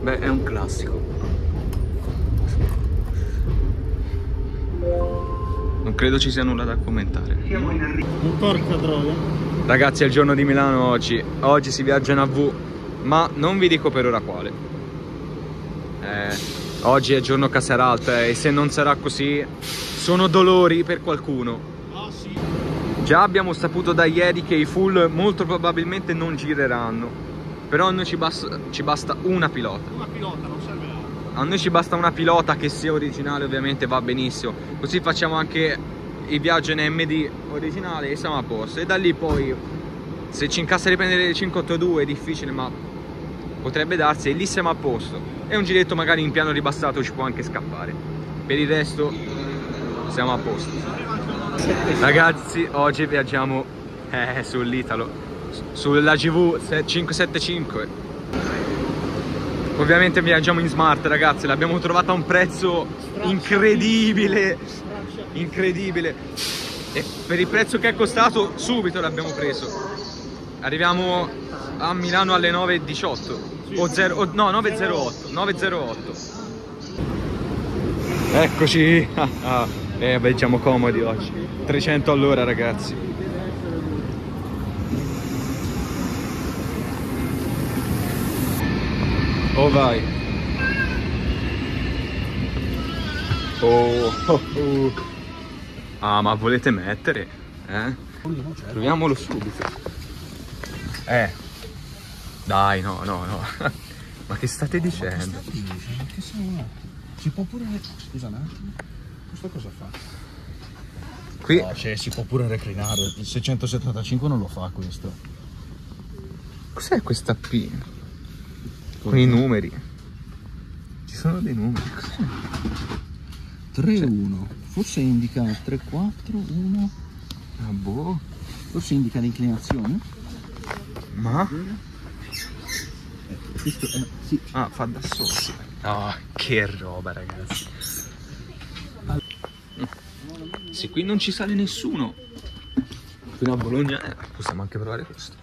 Beh, è un classico. Non credo ci sia nulla da commentare. Un porca troia. Ragazzi, è il giorno di Milano oggi. Oggi si viaggia in AV, ma non vi dico per ora quale. Oggi è giorno Caseralta e se non sarà così sono dolori per qualcuno. Ah sì. Già abbiamo saputo da ieri che i full molto probabilmente non gireranno. Però a noi ci basta una pilota. Una pilota, non serve altro. A noi ci basta una pilota che sia originale, ovviamente va benissimo. Così facciamo anche il viaggio in MD originale e siamo a posto. E da lì poi, se ci incassa riprendere le 582 è difficile, ma potrebbe darsi, e lì siamo a posto. E un giretto magari in piano ribassato ci può anche scappare. Per il resto siamo a posto. Ragazzi, oggi viaggiamo sull'Italo, sulla GV 575. Ovviamente viaggiamo in smart, ragazzi, l'abbiamo trovata a un prezzo incredibile, incredibile. E per il prezzo che è costato, subito l'abbiamo preso. Arriviamo a Milano alle 9:18, no, 9:08. Eccoci, viaggiamo comodi oggi, 300 all'ora, ragazzi. Oh vai. Oh. Ah, ma volete mettere? Proviamolo subito. Dai, no. Ma che state dicendo? Si può pure... Scusa un attimo. Questo cosa fa? Qui No, cioè si può pure reclinare. Il 675 non lo fa questo. cos'è questa P? Con i numeri. Ci sono dei numeri. 3-1. Forse indica 3-4-1. Ah, boh. Forse indica l'inclinazione. Ma? Questo è... Sì. Ah, fa da solo. Oh, che roba, ragazzi. Se qui non ci sale nessuno fino a Bologna, possiamo anche provare questo.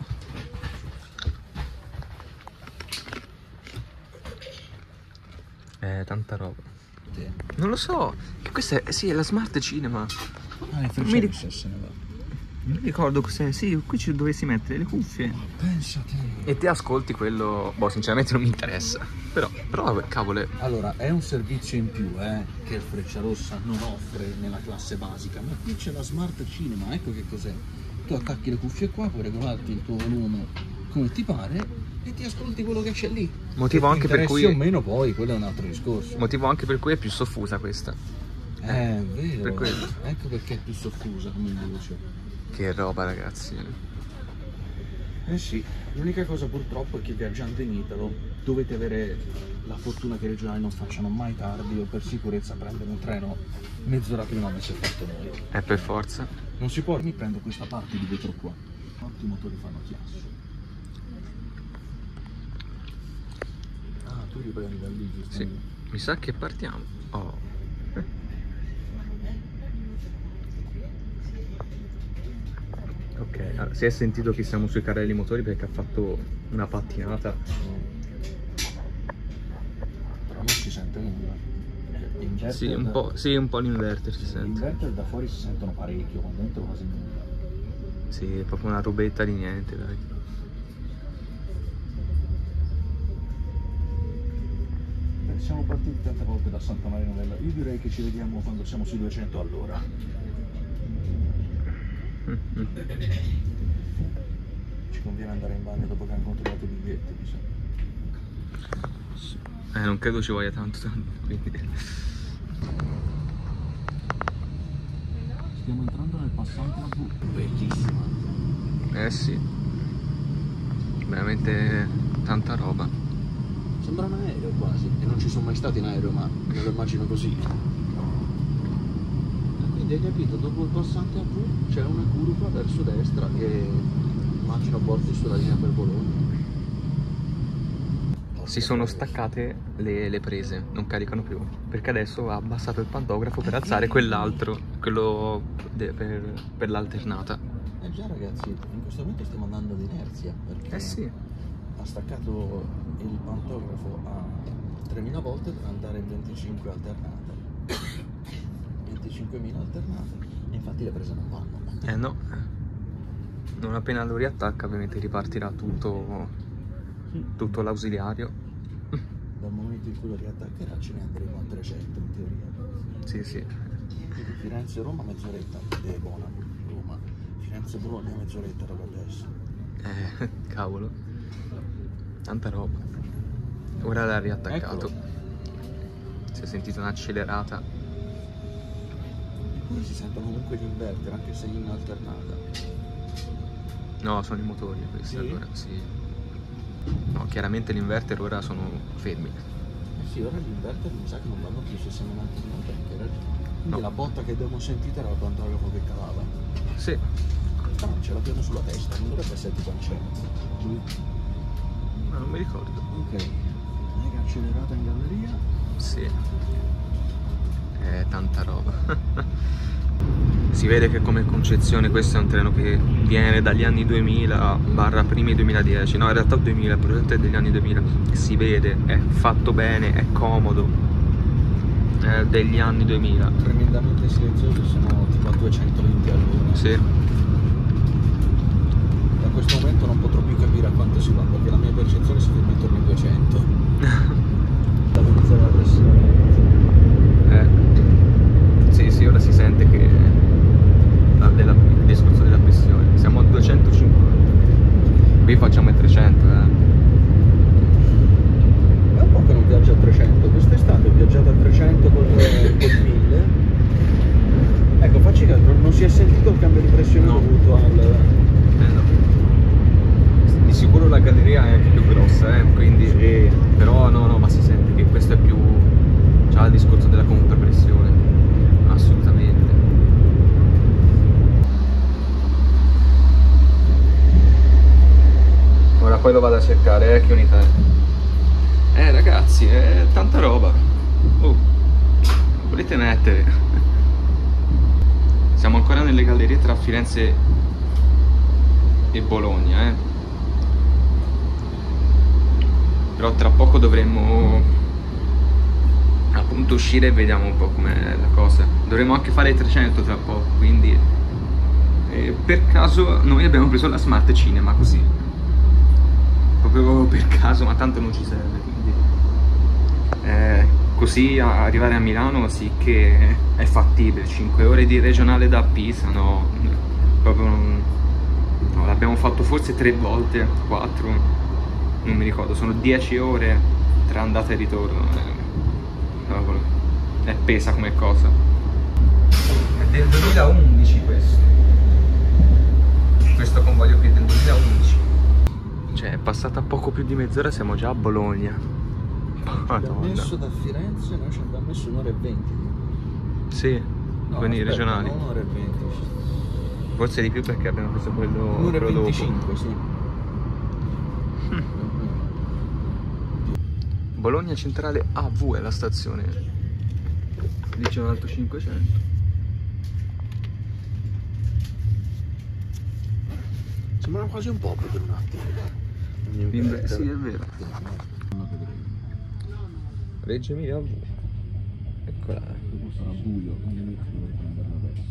Tanta roba. Sì. Non lo so. Questa è, sì, è la Smart Cinema. Ah, le mi frecce se ne va. Non mi ricordo cos'è. Sì, qui ci dovessi mettere le cuffie. Pensate. E te ascolti quello. Boh, sinceramente non mi interessa. Però vabbè, cavolo. Allora, è un servizio in più, che il Frecciarossa non offre nella classe basica, ma qui c'è la Smart Cinema, ecco che cos'è. Tu attacchi le cuffie qua, puoi regolarti il tuo volume come ti pare e ti ascolti quello che c'è lì. Motivo anche per cui o meno poi, quello è un altro discorso. Motivo anche per cui è più soffusa questa. Vero. Per quello. Ecco perché è più soffusa come luce. Che roba, ragazzi. Eh sì, l'unica cosa purtroppo è che viaggiando in Italo dovete avere la fortuna che i regionali non facciano mai tardi o per sicurezza prendere un treno mezz'ora prima come si è fatto noi. Per forza. Non si può, mi prendo questa parte di vetro qua. Tutti i motori fanno chiasso. Ah, tu riprendi da lì, giusto? Sì, mi sa che partiamo. Oh. Ok, allora, si è sentito che siamo sui carrelli motori perché ha fatto una pattinata. Però non si sente nulla. Sì, un po' l'inverter si sente. L'inverter da fuori si sentono parecchio, ma dentro quasi nulla. Sì, è proprio una robetta di niente, dai. Siamo partiti tante volte da Santa Maria Novella. Io direi che ci vediamo quando siamo sui 200 all'ora. Ci conviene andare in bagno dopo che hanno controllato i biglietti, mi sa. Non credo ci voglia tanto, quindi. Stiamo entrando nel passante AV. Bellissima. Sì. Veramente tanta roba. Sembra un aereo quasi. E non ci sono mai stati in aereo, ma me lo immagino così. Quindi hai capito, dopo il passante AV c'è una curva verso destra che immagino porti sulla linea per Bologna. Si soon staccate le prese, non caricano più, perché adesso ha abbassato il pantografo per alzare quell'altro, quello per l'alternata. Già ragazzi, in questo momento stiamo andando ad inerzia, perché Sì. ha staccato il pantografo a 3.000 volte per andare in 25 alternate. 25.000 alternate. E infatti le prese non vanno. No. Non appena lo riattacca ovviamente ripartirà tutto l'ausiliario. Dal momento in cui lo riattaccherà ce ne andremo a 300 in teoria. Sì, sì. Quindi Firenze-Roma mezz'oretta, è buona Roma. Firenze-Bologna mezz'oretta dovrebbe essere. Cavolo. Tanta roba. Ora l'ha riattaccato. Eccolo. Si è sentito un'accelerata. Eppure si sentono comunque gli inverter, anche se in alternata. No, sono i motori questi, Sì? allora, sì. No, chiaramente l'inverter ora sono fermi. Sì, ora gli inverter mi sa che non vanno più se siamo in alternata, anche ragione. Quindi No. la botta che abbiamo sentito era il pantografo che calava. Sì. No, ce l'abbiamo sulla testa, non dovrebbe essere tipo ancella. Ma non mi ricordo. Ok, mega accelerata in galleria. Sì. È tanta roba. Si vede che come concezione questo è un treno che viene dagli anni 2000 barra primi 2010, no in realtà 2000, il progetto è degli anni 2000, si vede, è fatto bene, è comodo, è degli anni 2000. Tremendamente silenziosi, sono tipo a 220 all'ora. Sì. Da questo momento non potrò più capire a quanto si va, perché la mia percezione si ferma intorno ai 200. Da iniziare la pressione. Sì, ora si sente che il discorso della pressione. Siamo a 250. Qui facciamo i 300, È un po' che non viaggio a 300, quest'estate ho viaggiato a 300 col 1000. Ecco, facci caso, non si è sentito il cambio di pressione No. dovuto al... no. Di sicuro la galleria è anche più grossa, quindi... Sì. Però no, ma si sente che questo è più... c'ha il discorso della comunque pressione. Assolutamente. Ora poi lo vado a cercare, che unità è? Ragazzi, è tanta roba. Volete mettere? Siamo ancora nelle gallerie tra Firenze e Bologna, Però tra poco dovremmo appunto uscire e vediamo un po' com'è la cosa. Dovremmo anche fare i 300 tra poco, quindi per caso noi abbiamo preso la Smart Cinema così, proprio per caso, ma tanto non ci serve, quindi così arrivare a Milano sì che è fattibile. 5 ore di regionale da Pisa, no, proprio non, no, l'abbiamo fatto forse 3 volte, 4, non mi ricordo, sono 10 ore tra andata e ritorno. Cavolo, è pesa come cosa. È del 2011 questo convoglio qui è del 2011. Cioè è passata poco più di mezz'ora, siamo già a Bologna. Abbiamo messo da Firenze, noi ci abbiamo messo un'ora e 20. Sì, No, con i aspetta, regionali. no, un'ora e 20. Forse di più perché abbiamo preso quello, Un'ora e quello 25, dopo. sì. Bologna Centrale AV è la stazione. Dice un altro 500. Sembrava quasi un po' per un attimo. Sì, è vero. Reggio Emilia AV. Eccola. Sarà buio, quindi dovrei prenderla adesso.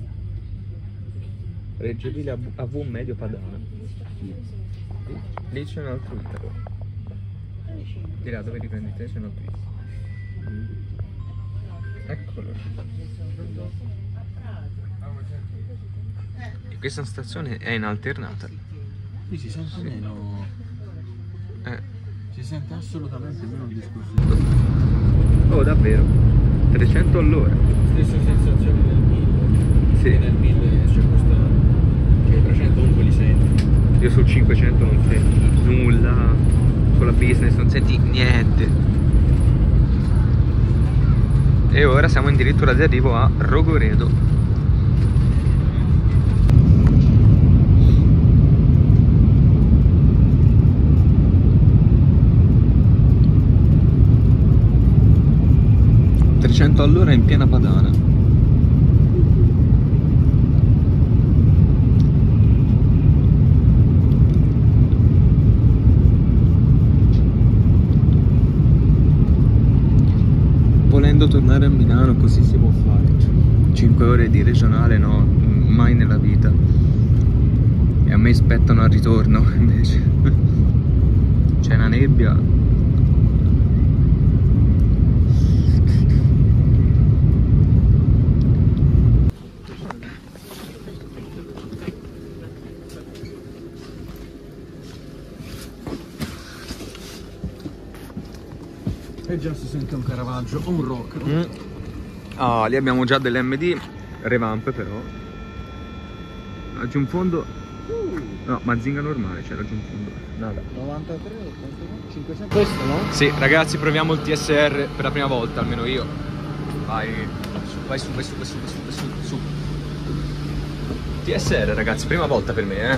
Reggio Emilia AV medio Padana. Lì c'è un altro Italo. Di là dove riprendi te c'è un altro Italo. Eccolo. E questa stazione è in alternata. Qui si sente meno. Si sente assolutamente meno il discorso. Oh, davvero? 300 all'ora. Stessa sensazione del 1000. Sì. Nel 1000 c'è questa. Che i 300 comunque li senti. Io sul 500 non senti nulla, sulla business non senti niente. E ora siamo addirittura di arrivo a Rogoredo. All'ora in piena Padana. tornare a Milano, così si può fare. 5 ore di regionale no, mai nella vita. E a me aspettano al ritorno invece. C'è una nebbia. E già si sente un Caravaggio o un rock. Ah, lì abbiamo già delle MD revamp però. Laggiù in fondo. No, Mazinga normale, c'è laggiù in fondo. Nada. 93, 500. Questo no? Sì, ragazzi, proviamo il TSR per la prima volta, almeno io. Vai su, vai su, vai su, vai su, vai su, su. TSR, ragazzi, prima volta per me,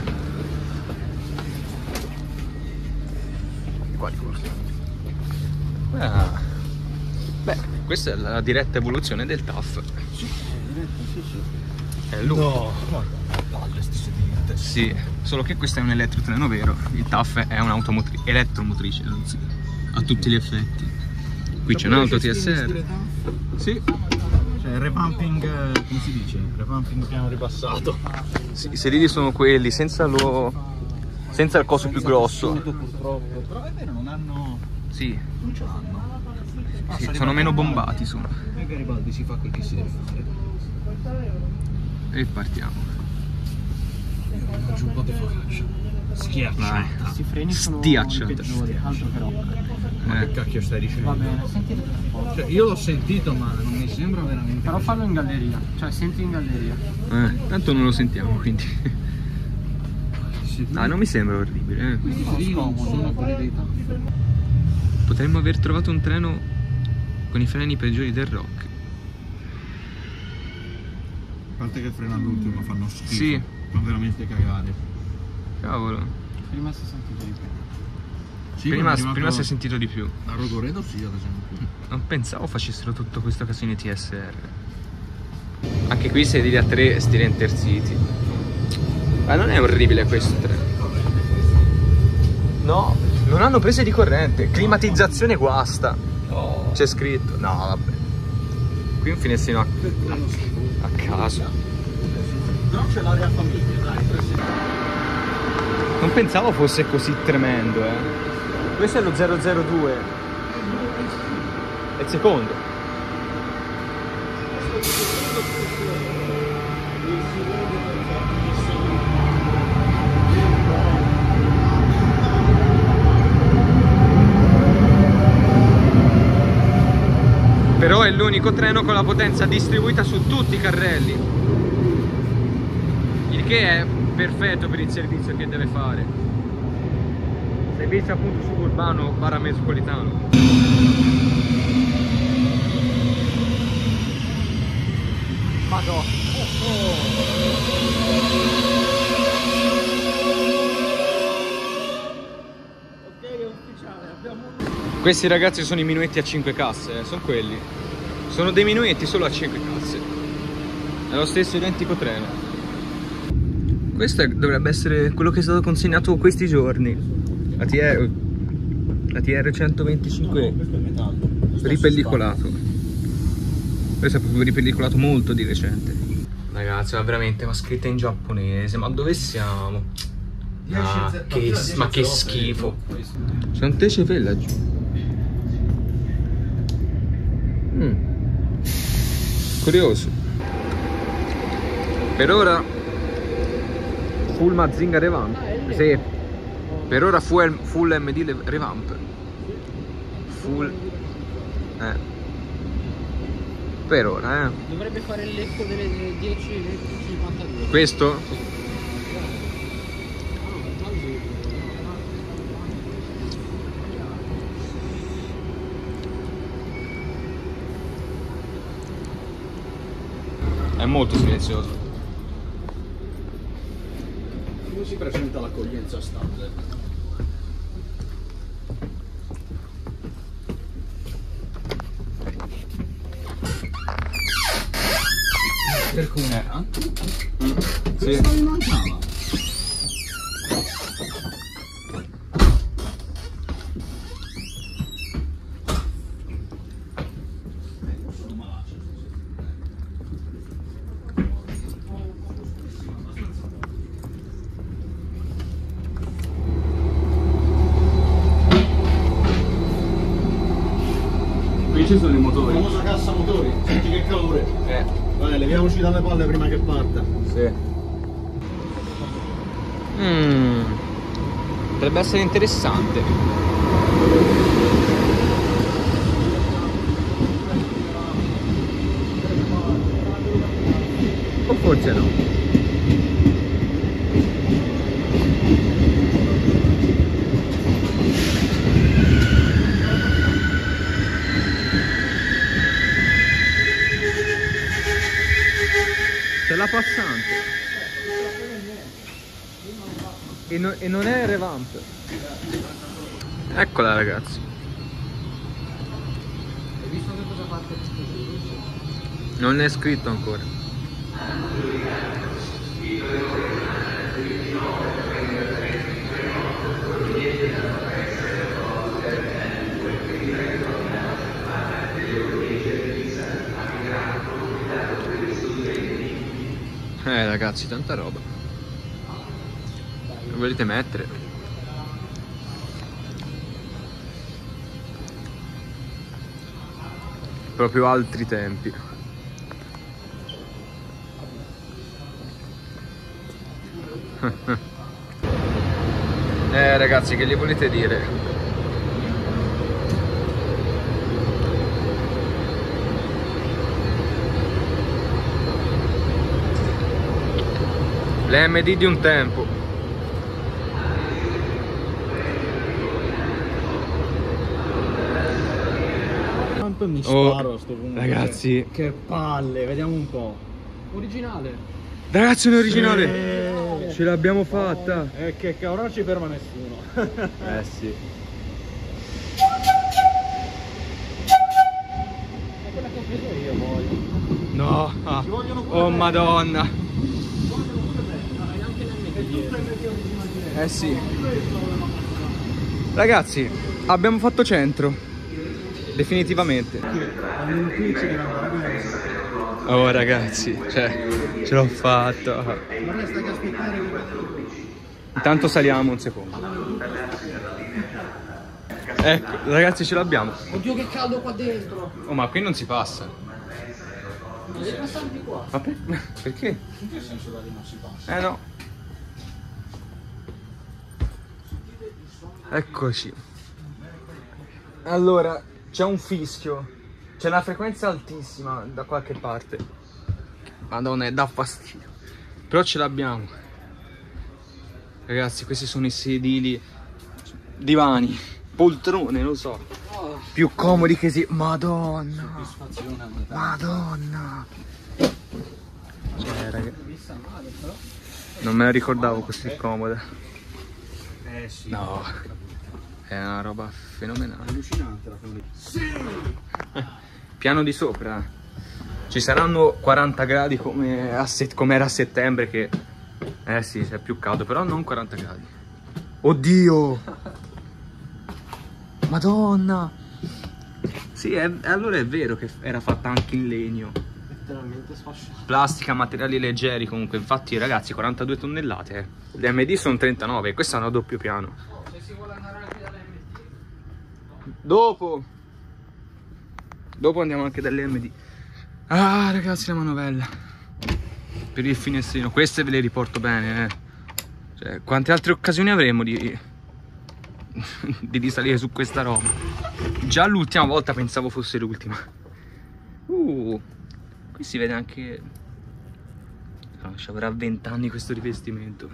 Qua di qua. Ah. Beh, questa è la diretta evoluzione del TAF. Sì, diretta, sì, sì. È lui. No, palle stesse dirette. Sì, solo che questo è un elettrotreno vero. Il TAF è un'auto elettromotrice, anzi, a tutti gli effetti. Qui c'è un'auto TSR. Sì. Cioè, revamping, come si dice? Revamping piano ripassato. Sì, i sedili sono quelli, senza il coso più grosso. Purtroppo. Però è vero, non hanno... Sì. Non ce l'hanno. Sì, sono meno bombati, sono. E Garibaldi si fa quel che si deve fare. E partiamo. Faccio un po' di focaccia. Schiacciata. Questi freni sono Stiacciata. peggiori, altro che rock. Ma che cacchio stai dicendo? Va bene, sentite per forza. Cioè, io l'ho sentito ma non mi sembra veramente... Però fallo in galleria, cioè senti in galleria. Tanto non lo sentiamo, quindi. Ah, non mi sembra orribile, Questi freni non sono quelli dei TAF. Potremmo aver trovato un treno con i freni peggiori del rock. A parte che freno all'ultimo fanno schifo. Sì. Fa veramente cagare. Cavolo. Prima si è sentito di più. Sì, Prima si è sentito di più. A Rogoredo sì, ad esempio. Non pensavo facessero tutto questo casino di TSR. Anche qui sedili a 3 stile Intercity. Ma non è orribile questo treno. No, non hanno prese di corrente. Climatizzazione guasta. C'è scritto. No, vabbè. Qui un finestrino a caso. Però c'è l'area famiglia, dai. Non pensavo fosse così tremendo, Questo è lo 002. È il secondo. Però è l'unico treno con la potenza distribuita su tutti i carrelli. Il che è perfetto per il servizio che deve fare. Servizio appunto suburbano parametropolitano. Madò. Questi ragazzi sono i minuetti a 5 casse, sono quelli. Sono dei minuetti solo a 5 casse. È lo stesso identico treno. Questo dovrebbe essere quello che è stato consegnato questi giorni. La TR 125 Questo è metallo. ripellicolato. Questo è proprio ripellicolato molto di recente. Ragazzi, ma veramente, ma scritta in giapponese. Ma dove siamo? Ah, ma che schifo. C'è un TCV laggiù. Curioso. Per ora full Mazinga revamp. Sì. Per ora full MD revamp. Full. Per ora, Dovrebbe fare il letto delle 10:52. Questo? È molto silenzioso. Come si presenta l'accoglienza standard? Per come? Sì. Questo mi mancava. Qui ci sono i motori. La famosa cassa motori, senti che calore. Vai, leviamoci dalle palle prima che parta. Sì. Potrebbe essere interessante. O forse no. C'è la passante e non è revamp. Eccola ragazzi. Hai visto che cosa parte? Non è scritto ancora. Ragazzi, tanta roba. Lo volete mettere? Proprio altri tempi. Ragazzi, che gli volete dire? Le MD di un tempo. Mi sparo a sto punto. Ragazzi, che palle, vediamo un po'. Originale. ragazzi, è originale. Ce l'abbiamo fatta. Che ora non ci ferma nessuno. Sì. È quella che ho preso io poi. No. Oh madonna. Hai anche l'MD dietro. Sì. Ragazzi, abbiamo fatto centro. Definitivamente. Oh ragazzi, cioè, ce l'ho fatta. Ma resta che aspettare. Intanto saliamo un secondo. Ecco, ragazzi, ce l'abbiamo. Oddio che caldo qua dentro. Oh, ma qui non si passa. Ma devi passare di qua. Ma perché? In che senso da lì non si passa? No. Eccoci. Allora, c'è un fischio. C'è una frequenza altissima da qualche parte. Madonna, dà fastidio. Però ce l'abbiamo. Ragazzi, questi sono i sedili, divani, poltrone, lo so. Più comodi che si... Madonna. Madonna. Cioè, ragazzi, non me la ricordavo così comoda. Sì. No. È una roba fenomenale. Allucinante la famiglia. Sì! Piano di sopra. Ci saranno 40 gradi come era a settembre che... sì, c'è più caldo, però non 40 gradi. Oddio! Madonna! Sì, allora è vero che era fatta anche in legno. Letteralmente sfasciato. Plastica, materiali leggeri comunque. Infatti ragazzi, 42 tonnellate. Le MD sono 39, questa è una doppio piano. Se si vuole andare anche dall'MD. Dopo andiamo anche dalle MD. Ah ragazzi, la manovella per il finestrino, queste ve le riporto bene, Cioè, quante altre occasioni avremo di risalire su questa roba? Già l'ultima volta pensavo fosse l'ultima. Qui si vede anche... No, ci avrà 20 anni questo rivestimento.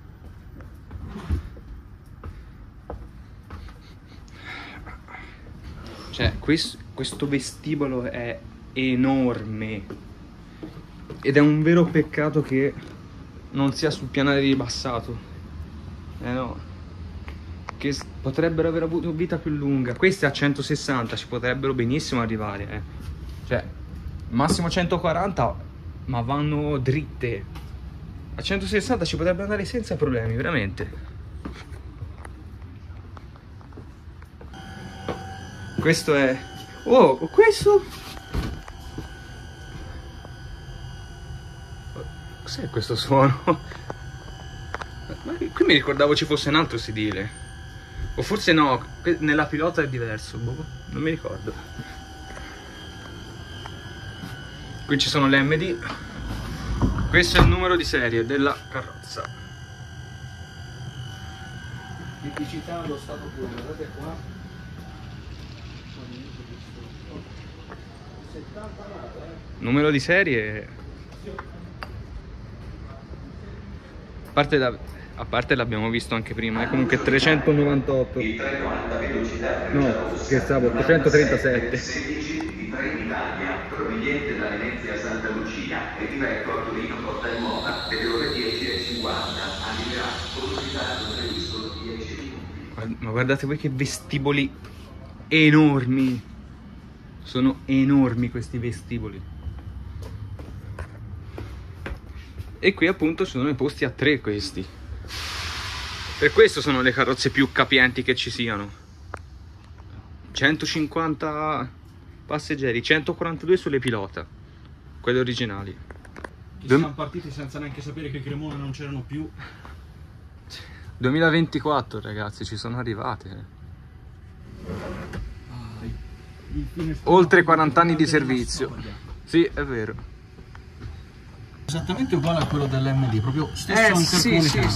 Cioè, questo vestibolo è enorme. Ed è un vero peccato che non sia sul pianale ribassato. No. Che potrebbero aver avuto vita più lunga. Queste a 160 ci potrebbero benissimo arrivare, Cioè, massimo 140, ma vanno dritte. A 160 ci potrebbe andare senza problemi, veramente. Questo è... Oh, questo... Cos'è questo suono? Ma qui mi ricordavo ci fosse un altro sedile. O forse no, nella pilota è diverso, boh, non mi ricordo. Qui ci sono le MD. Questo è il numero di serie della carrozza. Tipicità allo stato puro, guardate qua. 79, Numero di serie. A parte l'abbiamo visto anche prima, è comunque 398. Il treno alta velocità No, scherzavo, 837. 16 di Trenitalia, proveniente da Venezia a Santa Lucia e diretto a Torino Porta Nuova, delle ore 10:50, arriverà con un ritardo previsto 10 minuti. Ma guardate voi che vestiboli enormi. Sono enormi questi vestiboli. E qui appunto sono i posti a 3 questi. Per questo sono le carrozze più capienti che ci siano. 150 passeggeri, 142 sulle pilota, quelle originali. Che siamo partiti senza neanche sapere che i Cremona non c'erano più. 2024 ragazzi, ci sono arrivate. Oltre 40 anni di servizio. Sì, è vero. Esattamente uguale a quello dell'MD, proprio stesso Sì, intercomunicante.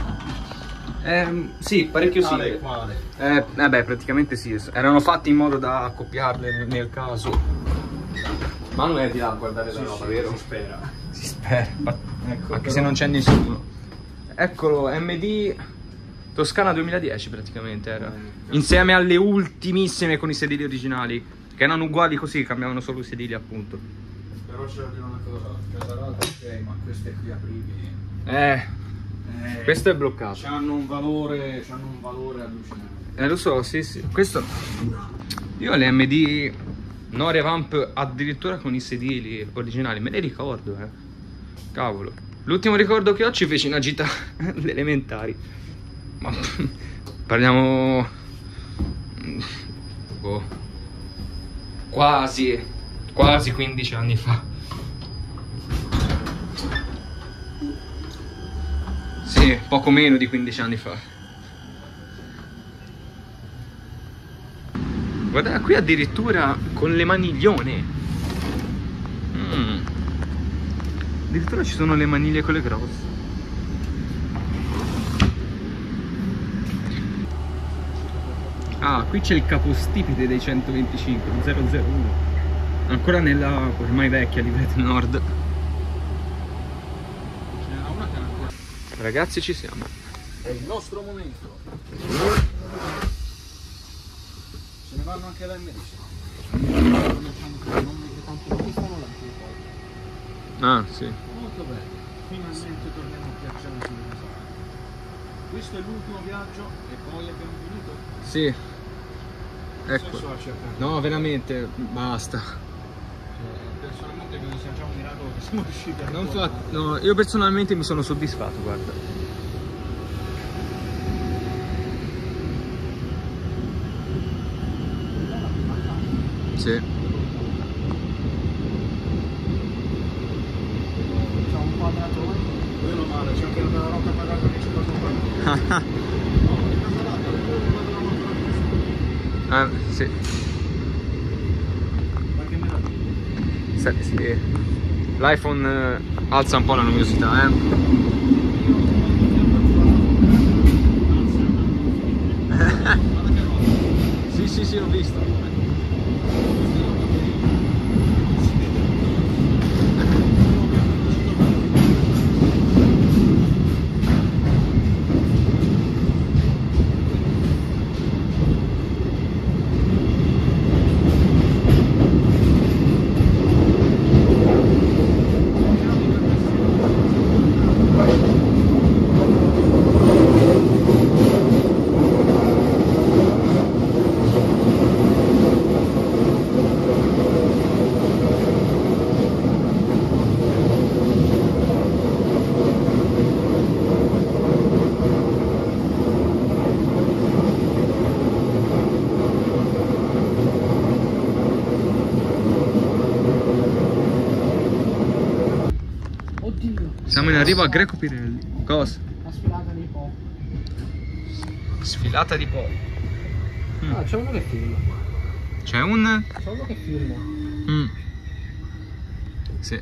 sì, parecchio sì. Quale? Beh, praticamente sì. Erano fatti in modo da accoppiarle nel caso. Ma non è di là a guardare la roba, vero? Si spera. Si spera. Ecco, Anche se non c'è nessuno. Eccolo, MD Toscana 2010 praticamente era. Insieme alle ultimissime con i sedili originali, che erano uguali così, cambiavano solo i sedili appunto. Però c'è da dire una cosa, Casarata ok, ma queste qui apribili. Questo è bloccato. Hanno un valore allucinante. Lo so, sì, sì. Questo. Io le MD no revamp addirittura con i sedili originali, me ne ricordo, Cavolo. L'ultimo ricordo che ho ci feci una gita alle elementari. Ma parliamo. Boh. Quasi 15 anni fa. Sì, poco meno di 15 anni fa. Guarda qui addirittura con le maniglione. Addirittura ci sono le maniglie con le grosse. Ah, qui c'è il capostipite dei 125, 001. Ancora nella ormai vecchia livretta Nord. Ragazzi, ci siamo. È il nostro momento. Se ne vanno anche l'MD. Ah, sì. Molto bene. Finalmente torniamo a Piacenza sulle Casate. Questo è l'ultimo viaggio e poi abbiamo finito. Sì. Ecco. Adesso a cercare. No, veramente, basta. Personalmente credo sia già un miracolo che siamo riusciti a Non fa... No, io personalmente mi sono soddisfatto, guarda. Sì. C'è un quadratore. Meno male, c'è anche la roba pagata che ci fa Sì. Ma che meraviglia. Sì. L'iPhone alza un po' la luminosità, Sì, ho visto. Siamo in arrivo a Greco Pirelli. Cosa? La sfilata di Po. Sfilata di Po. Ah, c'è uno che filma. C'è un... C'è uno che filma. Sì.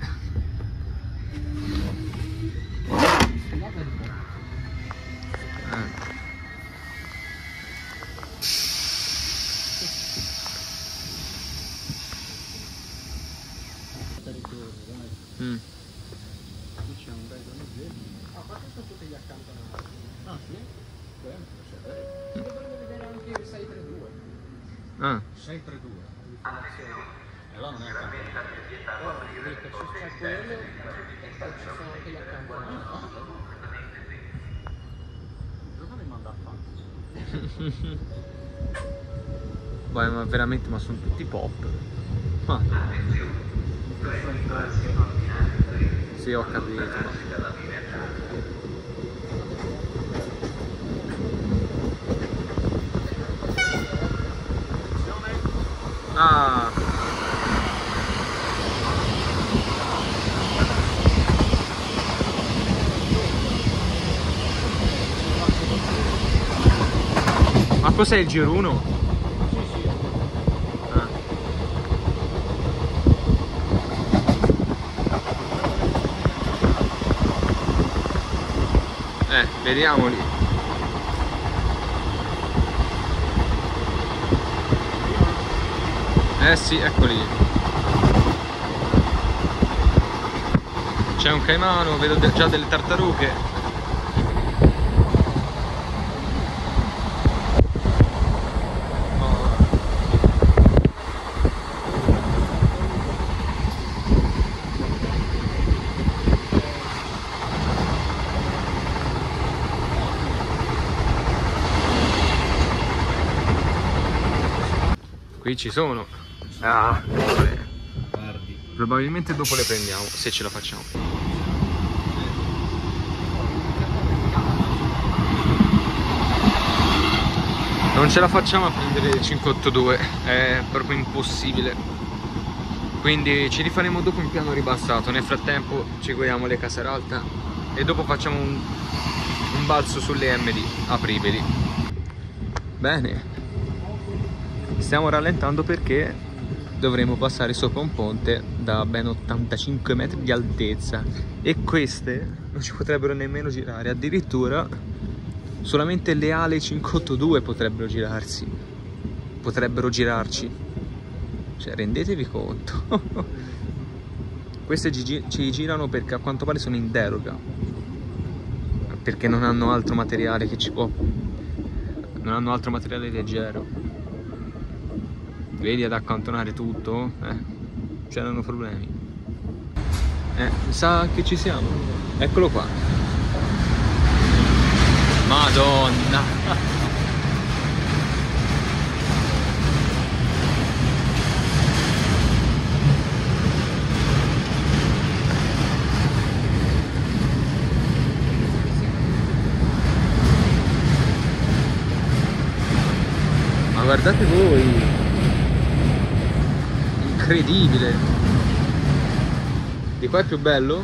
Mm. C'è un bel giorno. Ah, ma sono tutti gli accantonati. Ah, sì? Dovrebbe vedere anche il 632. Ah. 632. Allora non è accantonato. Dico, se c'è quello, ci sono anche gli accantonati. Cosa mi manda a fare? Vai, ma veramente, ma sono tutti pop. Ma. Sì, ho capito. Ah. Ma cos'è il giro 1? Vediamoli. Sì, eccoli. C'è un caimano, vedo già delle tartarughe. Qui ci sono. Ah, vabbè. Probabilmente dopo le prendiamo, se ce la facciamo. Non ce la facciamo a prendere il 582, è proprio impossibile. Quindi ci rifaremo dopo in piano ribassato. Nel frattempo ci guidiamo le Caseralta e dopo facciamo un balzo sulle MD a Priveli. Bene. Stiamo rallentando perché dovremo passare sopra un ponte da ben 85 metri di altezza e queste non ci potrebbero nemmeno girare, addirittura solamente le ale 582 potrebbero girarci, cioè rendetevi conto. Queste ci girano perché a quanto pare sono in deroga, perché non hanno altro materiale che ci può, non hanno altro materiale leggero. Vedi, ad accantonare tutto, c'erano problemi. Mi sa che ci siamo. Eccolo qua. Madonna. Ma guardate voi. Incredibile. Di qua è più bello?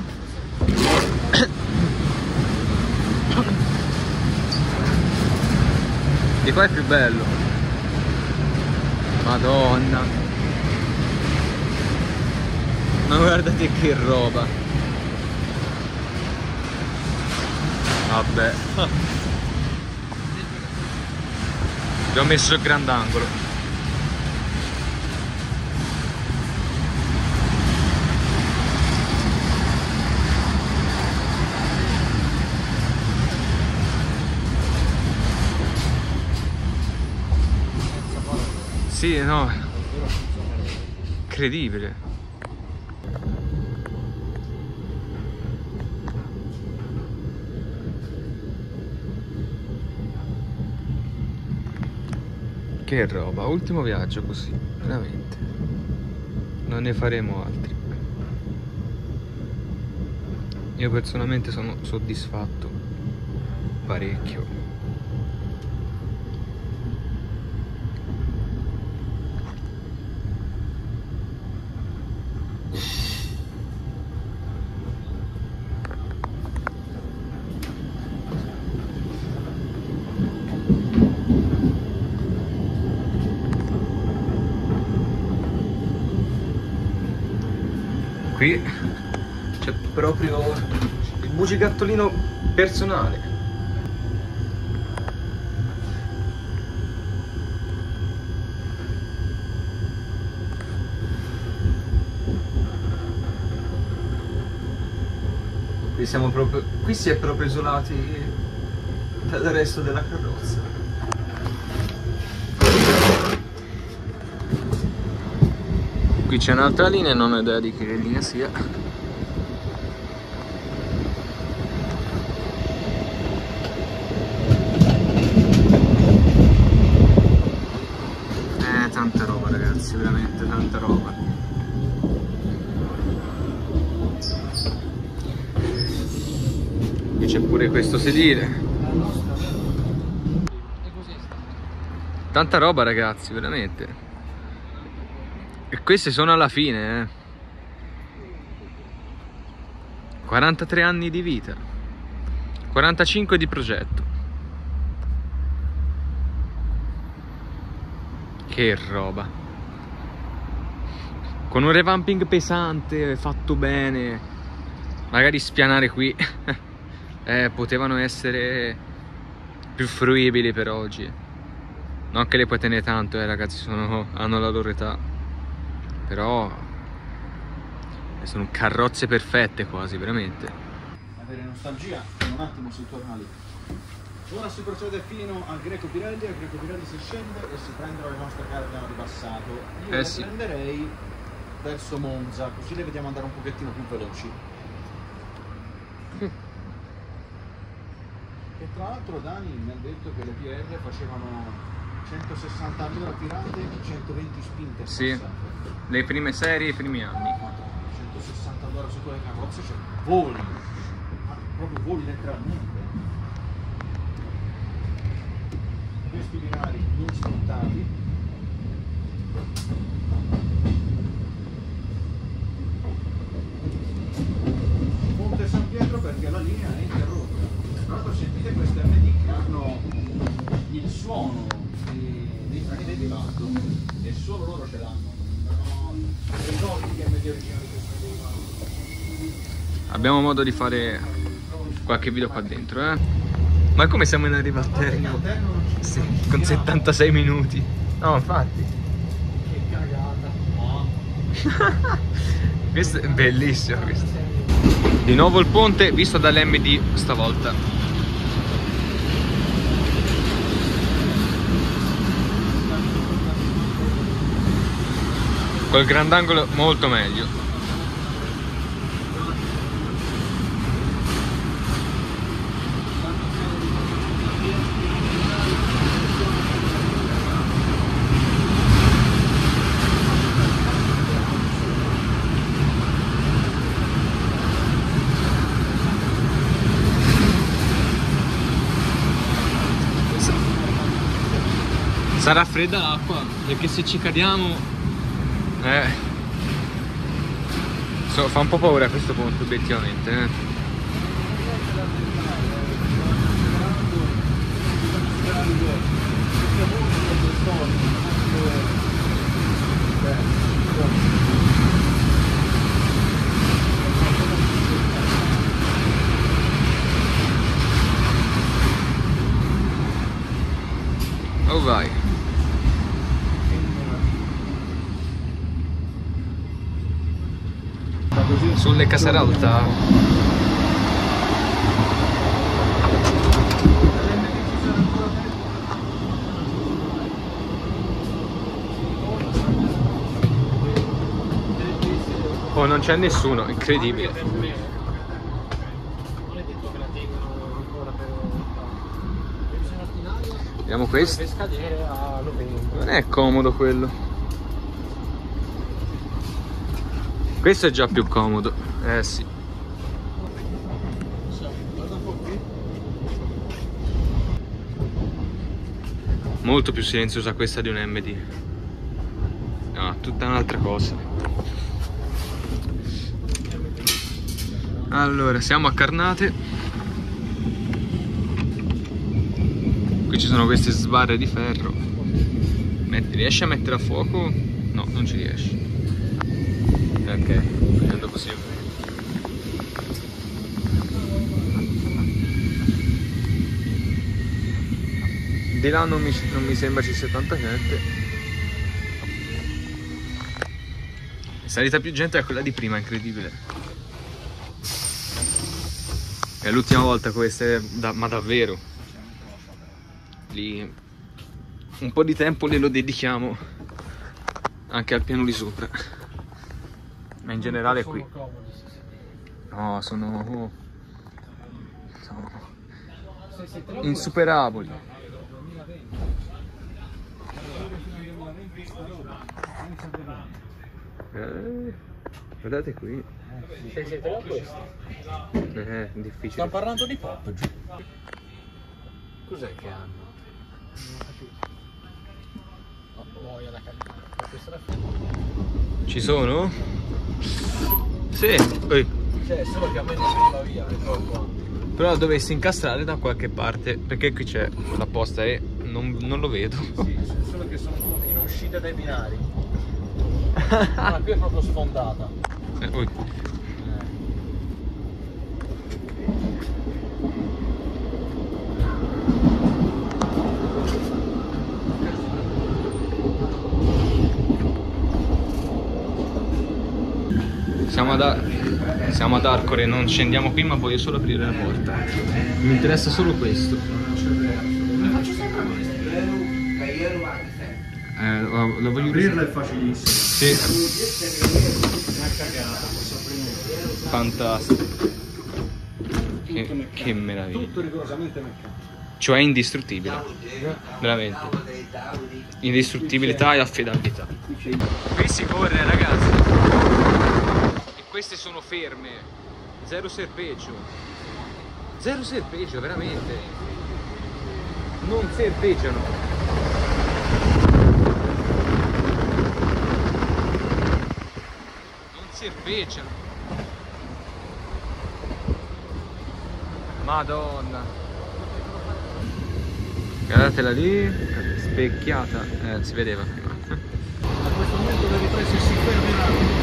Di qua è più bello. Madonna. Ma guardate che roba. Vabbè. Vi ho messo il grandangolo. Sì, no, incredibile. Che roba, ultimo viaggio così, veramente. Non ne faremo altri. Io personalmente sono soddisfatto parecchio. qui c'è proprio il bugigattolino personale. Qui si è proprio isolati dal resto della carrozza. Qui c'è un'altra linea, non ho idea di che linea sia. Tanta roba ragazzi, veramente tanta roba. Qui c'è pure questo sedile. Tanta roba ragazzi, veramente. E queste sono alla fine, 43 anni di vita, 45 di progetto. Che roba. Con un revamping pesante, fatto bene. Magari spianare qui potevano essere più fruibili per oggi. Non che le puoi tenere tanto, ragazzi, hanno la loro età. Però sono carrozze perfette quasi, veramente. Avere nostalgia, un attimo si torna lì. Ora si procede fino al Greco Pirelli, al Greco Pirelli si scende e si prendono le nostre case che hanno ribassato. Io le prenderei verso Monza, così le vediamo andare un pochettino più veloci. E tra l'altro Dani mi ha detto che le PR facevano 160 all'ora tirate e 120 spinte. Sì, le prime serie, i primi anni. 160 all'ora su quelle carrozze, cioè voli, proprio voli letteralmente. Questi binari non smontati. Ponte San Pietro perché la linea è interrotta. Tra l'altro sentite queste MD che hanno il suono dei freni di pivato e solo loro ce l'hanno. Ricordi che MD originali Abbiamo modo di fare qualche video qua dentro, Ma come siamo in arriva al termine? Sì, con 76 minuti. No, infatti. Che cagata. Questo è bellissimo questo. Di nuovo il ponte visto dall'MD stavolta. Col grandangolo molto meglio. Sarà fredda l'acqua, perché se ci cadiamo fa un po' paura questo ponte obiettivamente, Oh vai. Sulle Caseralta. Oh, non c'è nessuno, incredibile. Non è detto che la tengono ancora per bisogna affinarla. Vediamo questo. Per scadere a novembre. Non è comodo quello. Questo è già più comodo, sì. Guarda un po' qui. Molto più silenziosa questa di un MD. No, tutta un'altra cosa. Allora, siamo a Carnate. Qui ci sono queste sbarre di ferro. Riesci a mettere a fuoco? No, non ci riesci. Ok, prendo così. Di là non mi sembra ci sia tanta gente. È salita più gente è quella di prima, incredibile. È l'ultima volta questa, ma davvero. Lì un po' di tempo glielo dedichiamo anche al piano di sopra. Ma in generale qui. No, sono insuperabili. Guardate qui. Siete là questo? È difficile. Sto parlando di pop. Cos'è che hanno? Boia da camminare. Ci sono? Sì. Cioè, solo che a me non va via, Però dovessi incastrare da qualche parte, perché qui c'è la posta e non lo vedo. Sì, solo che sono in uscita dai binari. Ma qui è proprio sfondata. Siamo ad Arcore, non scendiamo qui, ma voglio solo aprire la porta. Mi interessa solo questo. Lo voglio Aprirla è facilissimo. Sì. Fantastico. Che meraviglia. Tutto rigorosamente meccanico. Cioè indistruttibile. Veramente. Indistruttibilità e affidabilità. Qui si corre, ragazzi. E queste sono ferme. Zero serpeggio. Zero serpeggio, veramente. Non serpeggiano. Non serpeggiano. Madonna. Guardatela lì, specchiata, si vedeva prima. A questo momento le riprese si fermeranno.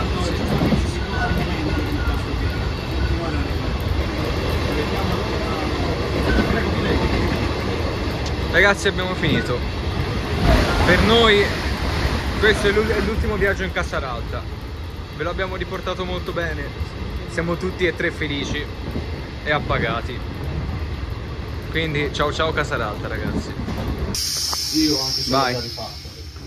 Ragazzi, abbiamo finito. Per noi questo è l'ultimo viaggio in Cassaralta. Ve lo abbiamo riportato molto bene. Siamo tutti e tre felici e appagati. Quindi ciao ciao Cassaralta, ragazzi. Io anche se vai. L'ho già rifatto.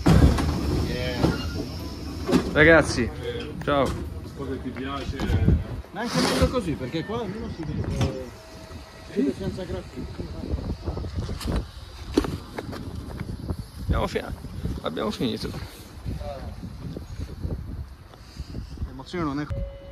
Ragazzi, ciao. Cosa ti piace? Ma anche meglio così, perché qua almeno si vede senza graffiti. Abbiamo finito. L'emozione non è...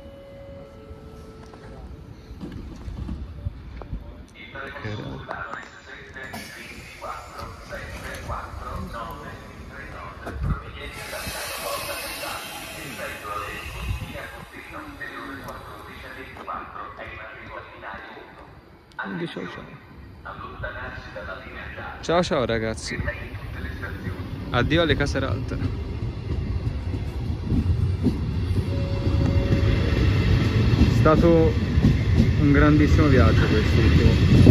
Ciao ciao ragazzi. Addio alle Cassaralta. È stato un grandissimo viaggio quest'ultimo.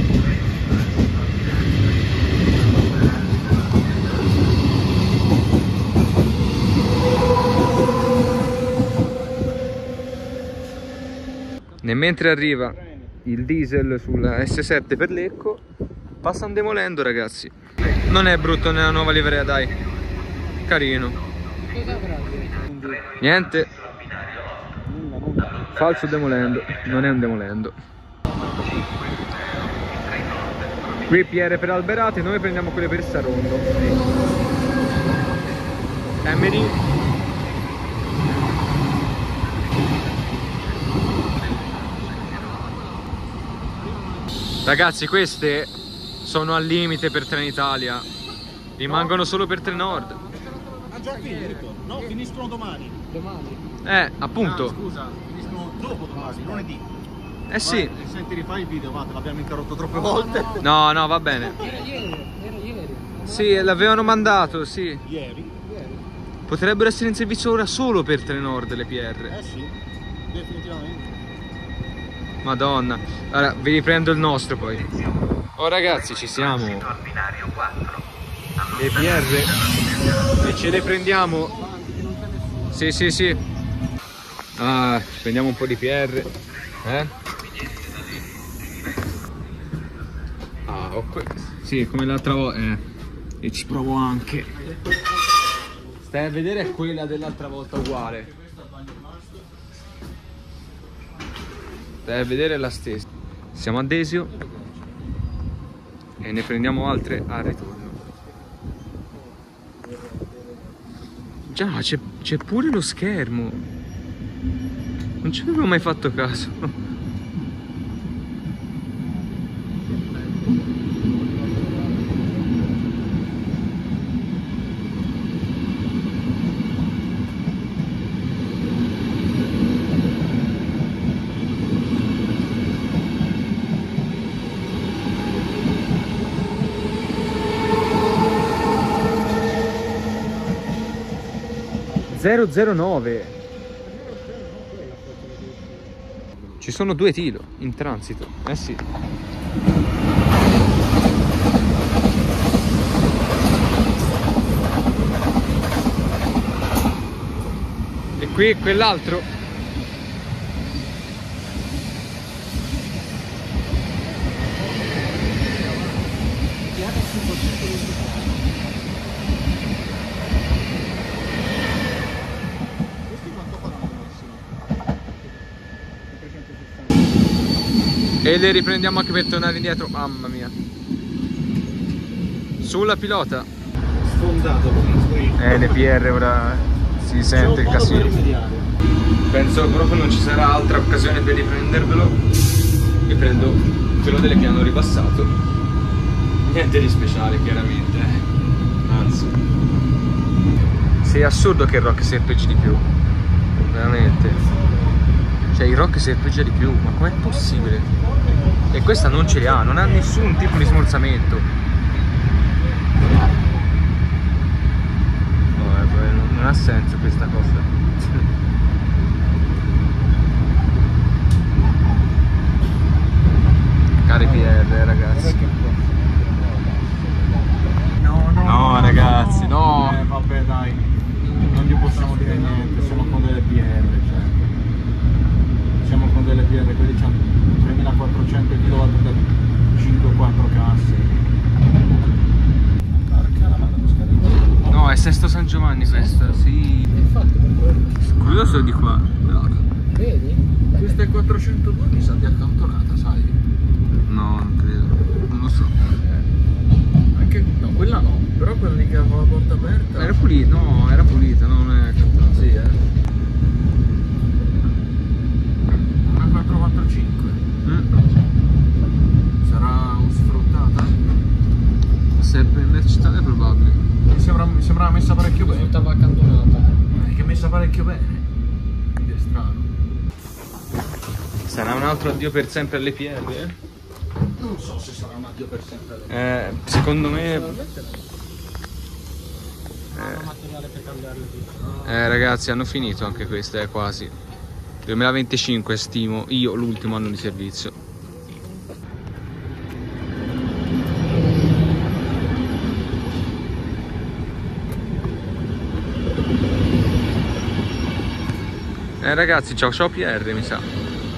E mentre arriva il diesel sulla S7 per Lecco, passano demolendo, ragazzi. Non è brutto nella nuova livrea, dai. Carino. Niente. Falso demolendo. Non è un demolendo. Qui PR per Alberati, noi prendiamo quelle per Sarondo. MD. Ragazzi, queste sono al limite per Trenitalia. Rimangono solo per Trenord. Ah già, quindi ritorno. No, finiscono domani. Appunto. Ah, scusa, finiscono dopo domani, lunedì. Eh sì. Senti, rifai il video, va, te l'abbiamo interrotto troppe volte. No, no, va bene. Era ieri. Sì, l'avevano mandato, sì. Ieri? Potrebbero essere in servizio ora solo per Trenord le PR. Eh sì, definitivamente. Madonna. Allora, vi riprendo il nostro poi. Oh ragazzi, ci siamo. Le PR. E ce le prendiamo. Sì, sì, sì. Ah, prendiamo un po' di PR. Ah, sì, come l'altra volta. E ci provo anche. Stai a vedere quella dell'altra volta uguale. Stai a vedere la stessa. Siamo a Desio e ne prendiamo altre al ritorno. Già, c'è pure lo schermo. Non ci avevo mai fatto caso. 009. Ci sono 2 Tilo in transito. Eh sì. E qui quell'altro. E le riprendiamo anche per tornare indietro. Mamma mia. Sulla pilota. Sfondato. Le PR ora si sente il casino. Penso proprio non ci sarà altra occasione per riprendervelo. E prendo quello delle che hanno ripassato. Niente di speciale chiaramente. Anzi. Sì, è assurdo che il rock serpeggi di più. Veramente. Cioè il rock serpeggia di più. Ma com'è possibile? E questa non ce li ha, non ha nessun tipo di smolzamento. Non ha senso questa cosa. Cari PR, ragazzi. No, ragazzi, no. Vabbè dai, non gli possiamo dire niente, siamo con delle PR, cioè. Siamo con delle PR, quelli hanno 3400 kW da 5-4 casse. No, è Sesto San Giovanni questa, sì. Infatti, Curioso di qua. No. vedi? Questa è 402, mi sa di accantonata, sai? No, non credo. Non lo so. Anche no, quella no, però quella lì che aveva la porta aperta. Era pulita, no, era pulita, non è accantonata. Sì, Una 445. Sarà sfruttata? Se è per mercitale è probabile. Mi sembrava messa parecchio bene. Stava accantonata. Che è messa parecchio bene. Quindi è strano. Sarà un altro addio per sempre alle PR? Non so se sarà un addio per sempre. Secondo me. Materiale per cambiarle tutto. Ragazzi, hanno finito anche queste, quasi. 2025 stimo, io l'ultimo anno di servizio. Ragazzi, ciao PR mi sa.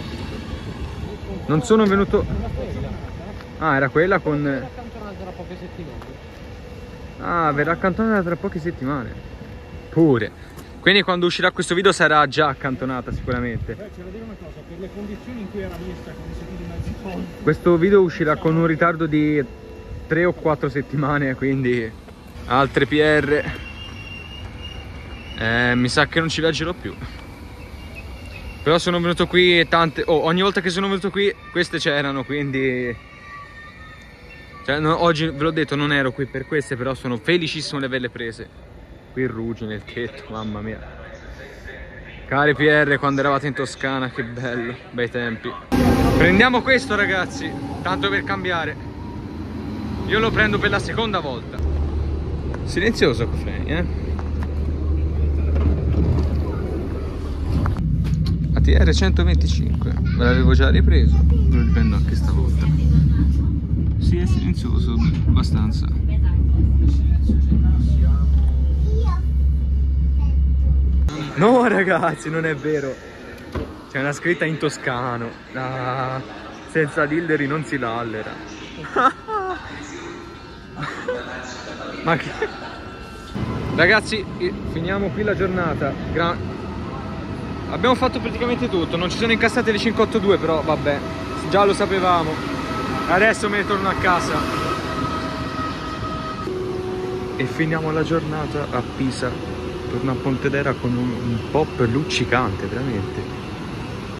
Non sono venuto. Ah, era quella con. Accantonata tra poche settimane. Ah, verrà accantonata tra poche settimane. Pure. Quindi quando uscirà questo video sarà già accantonata sicuramente. C'è da dire una cosa, per le condizioni in cui era messa con i sedili mezzi tolti. Questo video uscirà con un ritardo di 3 o 4 settimane, quindi altre PR. Mi sa che non ci viaggerò più. Però sono venuto qui e tante. Ogni volta che sono venuto qui queste c'erano, quindi. Cioè, no, oggi ve l'ho detto, non ero qui per queste, però sono felicissimo di averle prese. Qui il Rugi nel tetto, mamma mia. Cari PR, quando eravate in Toscana, che bello, bei tempi. Prendiamo questo, ragazzi, tanto per cambiare. Io lo prendo per la seconda volta. Silenzioso, Cofreni, TR 125, me l'avevo già ripreso, lo riprendo anche stavolta. Sì, è silenzioso, abbastanza. No ragazzi, non è vero. C'è una scritta in toscano. Ah, senza dilleri non si lallera. Ma che... Ragazzi, finiamo qui la giornata. Abbiamo fatto praticamente tutto. Non ci sono incassate le 582, però vabbè, già lo sapevamo. Adesso me ne torno a casa. E finiamo la giornata a Pisa. Torno a Pontedera con un pop luccicante, veramente.